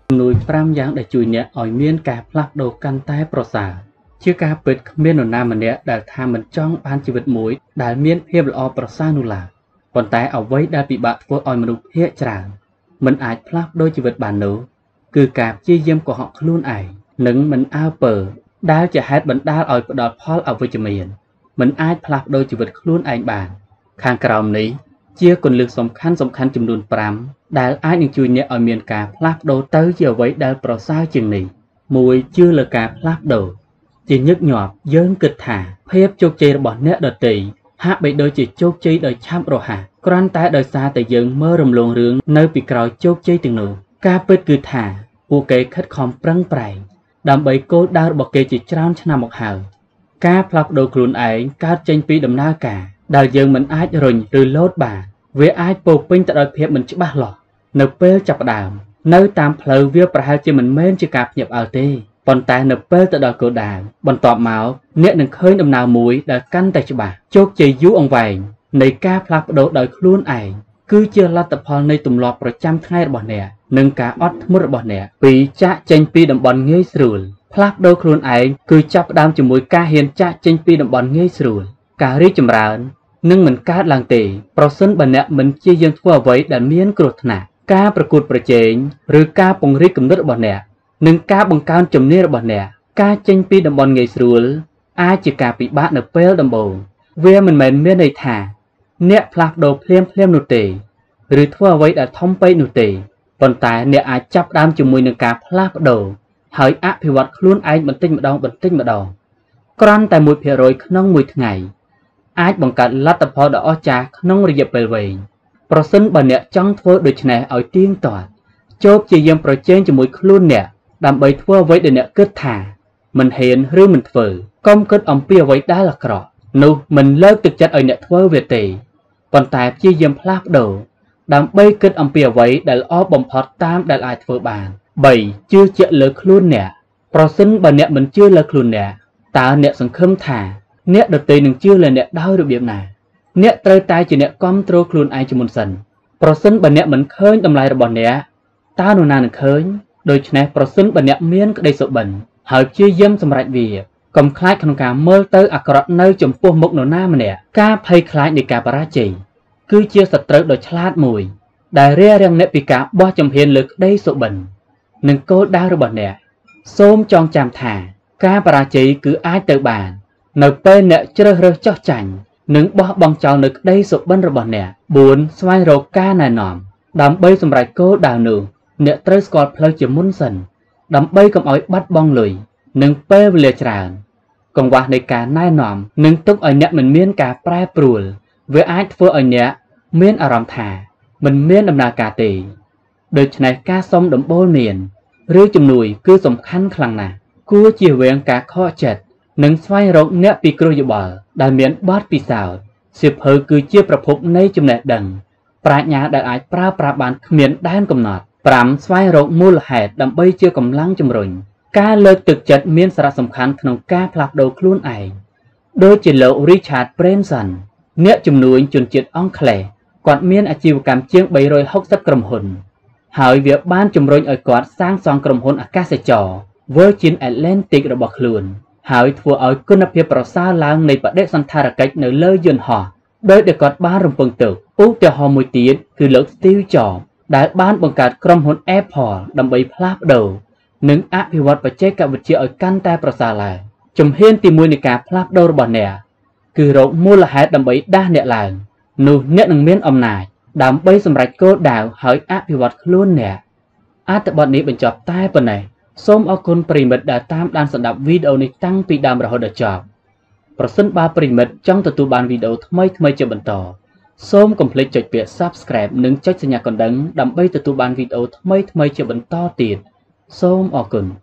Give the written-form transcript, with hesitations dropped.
នួយ5យ៉ាងដែលជួយអ្នកឲ្យមានការផ្លាស់ប្ដូរកាន់តែប្រសើរជាការពិតគ្មាននរណាម្នាក់ដែលថាមិនចង់បានជីវិតមួយដែលមានភាពល្អប្រសើរនោះឡើយប៉ុន្តែអ្វីដែលពិបាកធ្វើឲ្យមនុស្សភាគច្រើនមិនអាចផ្លាស់ប្ដូរជីវិតបាននោះគឺការព្យាយាមកុហកខ្លួនឯងនិងមិនអើពើដែលជាហេតុបណ្ដាលឲ្យផ្ដល់ផលអវិជ្ជមានមិនអាចផ្លាស់ប្ដូរជីវិតខ្លួនឯងបានខាងក្រោមនេះជាគន្លឹះសំខាន់ចំនួន5ដែលអាចនឹងជួយអ្នកឲ្យមានការផ្លាស់ប្ដូរទៅជាអ្វីដែលប្រសើរជាងនេះ1ជឿលើការផ្លាស់ប្ដូរជាញឹកញាប់យើងគិតថាភាពជោគជ័យរបស់អ្នកដទៃហាក់បីដូចជាជោគជ័យដោយឆាប់រហ័សគ្រាន់តែដោយសារតែយើងមើលរំលងរឿងនៅពីក្រោយជោគជ័យទាំងនោះការពិតគឺថាពួកគេខិតខំប្រឹងប្រែងដើម្បីគោលដៅរបស់គេជាច្រើនឆ្នាំមកហើយការផ្លាស់ប្ដូរខ្លួនឯងកើតចេញពីដំណើរការដែលយើងមិនអាចរុញឬលោតបានវាអាចពោរពេញទៅដោយភាពមិនច្បាស់លាស់នៅពេលចាប់ផ្ដើមនៅតាមផ្លូវវាប្រហែលជាមិនមែនជាការភ្ញាក់ផ្អើលទេប៉ុន្តែនៅពេលទៅដល់គោលដៅបន្ទាប់មកអ្នកនឹងឃើញដំណើរមួយដែលកាន់តែច្បាស់ជោគជ័យយូរអង្វែងនៃការផ្លាស់ប្ដូរដោយខ្លួនឯងគឺជាលទ្ធផលនៃទម្លាប់ប្រចាំថ្ងៃរបស់អ្នកនិងការអត់ធ្មត់របស់អ្នកពីចាក់ចេញពីតំបន់ងាយស្រួលផ្លាស់ប្ដូរខ្លួនឯងគឺចាប់ផ្ដើមជាមួយការហ៊ានចាក់ចេញពីតំបន់ងាយស្រួលការរីកចម្រើននឹងមិនកើតឡើងទេប្រសិនបើអ្នកមិនព្យាយាមធ្វើអ្វីដែលមានគ្រោះថ្នាក់ការប្រកួតប្រជែងឬការពង្រីកគំនិតរបស់អ្នកនិងការបង្កើនជំនាញរបស់អ្នកការចេញពីតំបន់ងាយស្រួលអាចជាការពិបាកនៅពេលដំបូងវាមិនមែនមានន័យថាអ្នកផ្លាស់ប្ដូរភ្លាមនោះទេឬធ្វើអ្វីដែលធំពេកនោះទេប៉ុន្តែអ្នកអាចចាប់ផ្ដើមជាមួយនឹងការផ្លាស់ប្ដូរហើយអភិវឌ្ឍខ្លួនឯងបន្តិចម្ដងគ្រាន់តែ 1% ក្នុងមួយថ្ងៃអាចបង្កើតលទ្ធផលដ៏អស្ចារ្យក្នុងរយៈពេលវែងប្រសិនបើអ្នកចង់ធ្វើដូច្នេះឲ្យទៀងទាត់ចូលព្យាយាមប្រជែងជាមួយខ្លួនអ្នកដើម្បីធ្វើអ្វីដែលអ្នកគិតថាមិនហ៊ានឬមិនធ្វើកុំគិតអំពីអ្វីដែលអាក្រក់នោះមិនលើកទឹកចិត្តឲ្យអ្នកធ្វើវាទេប៉ុន្តែព្យាយាមផ្លាស់ប្ដូរដើម្បីគិតអំពីអ្វីដែលល្អបំផុតតាមដែលអាចធ្វើបាន3ជឿជាក់លើខ្លួនអ្នកប្រសិនបើអ្នកមិនជឿលើខ្លួនអ្នកតើអ្នកសង្ឃឹមថាអ្នកដទៃនឹងជឿលើអ្នកដោយរបៀបណាអ្នកត្រូវតែជាអ្នកគ្រប់គ្រងខ្លួនឯងជាមុនសិនប្រសិនបើអ្នកមិនឃើញតម្លៃរបស់អ្នកតើនរណានឹងឃើញដូច្នេះប្រសិនបើអ្នកមានក្តីសុបិនហើយព្យាយាមសម្រេចវាកុំខ្លាចក្នុងការមើលទៅអាក្រក់នៅចំពោះមុខនរណាម្នាក់ការភ័យខ្លាចនៃការបរាជ័យគឺជាសត្រូវដ៏ឆ្លាតមួយដែលរារាំងអ្នកពីការបោះជំហានលើក្តីសុបិននិងគោលដៅរបស់អ្នកសូមចងចាំថាការបរាជ័យគឺអាចទៅបាននៅពេលអ្នកជ្រើសរើសចោះចាញ់និងបោះបង់ចោលនៅក្តីសុបិនរបស់អ្នក4ស្វែងរកការណែនាំដើម្បីសម្រេចគោលដៅនោះអ្នកត្រូវស្គាល់ផ្លូវជាមុនសិនដើម្បីកុំឲ្យបាត់បង់លុយនិងពេលវេលាច្រើនកង្វះនៃការណែនាំនឹងទុកឲ្យអ្នកមិនមានការប្រែប្រួលវាអាចធ្វើឲ្យអ្នកមានអារម្មណ៍ថាមិនមានដំណើរការទេដូច្នេះការសុំដំបូន្មានឬជំនួយគឺសំខាន់ខ្លាំងណាស់គួរជៀសវាងការខកចិត្តនិងស្វែងរកអ្នកពិគ្រោះយោបល់ដែលមានបទពិសោធន៍សៀវភៅគឺជាប្រភពនៃចំណេះដឹងប្រាជ្ញាដែលអាចប្រើប្រាស់បានគ្មានដែនកំណត់5ស្វែងរកមូលហេតុដើម្បីជាកម្លាំងជំរុញការលើកទឹកចិត្តមានសារៈសំខាន់ក្នុងការផ្លាស់ប្ដូរខ្លួនឯងដូចជាលោក Richard Branson អ្នកជំនួញជនជាតិអង់គ្លេសគាត់មានអាជីវកម្មជាង360ក្រុមហ៊ុនហើយវាបានជំរុញឲ្យគាត់សាងសង់ក្រុមហ៊ុនអាកាសចរ Virgin Atlantic របស់ខ្លួនហើយធ្វើឲ្យគុណភាពប្រសើរឡើងនៃបដិសណ្ឋារកិច្ចនៅលើយន្តហោះដោយដែលគាត់បានរំពឹងទុកឧទាហរណ៍មួយទៀតគឺលោក Steve Jobs ដែលបានបង្កើតក្រុមហ៊ុន Apple ដើម្បីផ្លាស់ប្ដូរនិងអភិវឌ្ឍបច្ចេកវិទ្យាឲ្យកាន់តែប្រសើរឡើងជំហានទី1នៃការផ្លាស់ប្ដូររបស់អ្នកគឺរកមូលហេតុដើម្បីដាស់អ្នកឡើងនោះអ្នកនឹងមានអំណាចដើម្បីសម្រេចគោលដៅហើយអភិវឌ្ឍខ្លួនអ្នកអត្ថបទនេះបញ្ចប់តែប៉ុណ្ណេះសូមអរគុណប្រិមិត្តដែលតាមដានស្ដាប់វីដេអូនេះតាំងពីដើមរហូតដល់ចប់ប្រសិនបើប្រិមិត្តចង់ទទួលបានវីដេអូថ្មីជាបន្តសូមកុំភ្លេចចុចពាក្យ Subscribe និងចុចសញ្ញាកណ្ដឹងដើម្បីទទួលបានវីដេអូថ្មីជាបន្តទៀតសូមអរគុណ